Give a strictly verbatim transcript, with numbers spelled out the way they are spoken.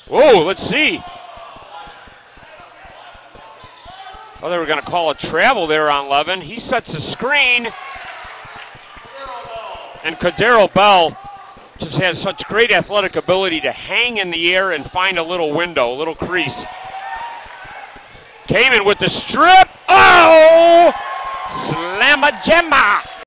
Whoa, let's see. Oh, they were going to call a travel there on Levin. He sets a screen. And Cordero Bell just has such great athletic ability to hang in the air and find a little window, a little crease. Came in with the strip. Oh! Slamma-jamma!